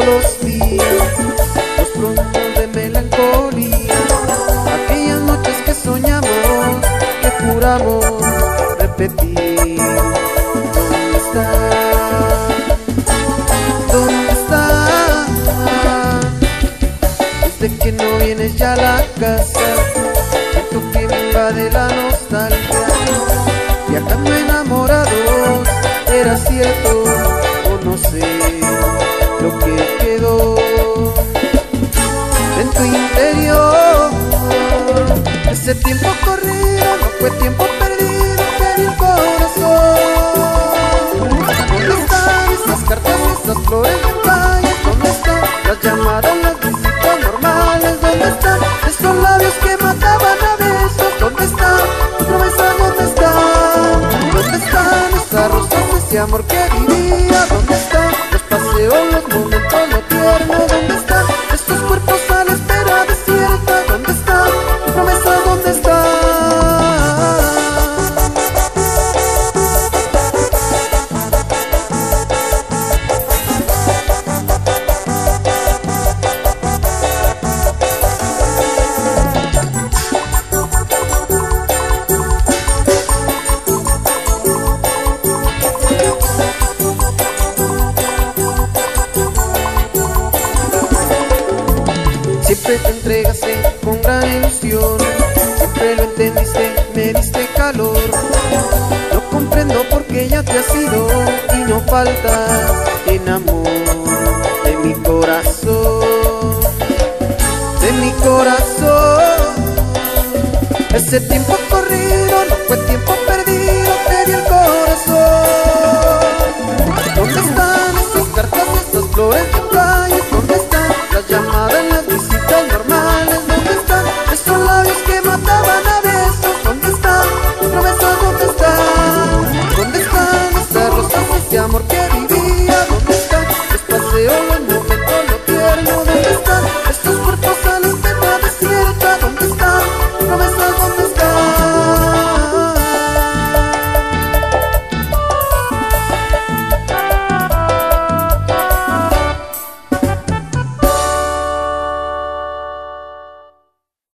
los días, los prontos de melancolía, aquellas noches que soñamos, que juramos repetir. ¿Dónde está? ¿Dónde está? Desde que no vienes ya a la casa, siento que me invade la nostalgia. Viajando enamorados, ¿era cierto o no sé lo que quedó en tu interior? Ese tiempo corrido no fue tiempo perdido, que dio el corazón. ¿Dónde están esas cartas, esas flores de calle? ¿Dónde están las llamadas, las visitas normales? ¿Dónde están esos labios que mataban a besos? ¿Dónde están tus promesas? ¿Dónde están? ¿Dónde están esas rosas, ese amor que vivía? ¿Dónde están los paseos, los momentos, lo tierno? ¿Dónde están estos cuerpos a la espera desierta? ¿Dónde están tus promesas? ¿Dónde están? Siempre te entregaste con gran ilusión, siempre lo entendiste, me diste calor. No comprendo por qué ya te has ido y no faltas en amor de mi corazón, de mi corazón. Ese tiempo corrido no fue tiempo perdido, te di el corazón. ¿Dónde están esas cartas, esas flores de calle?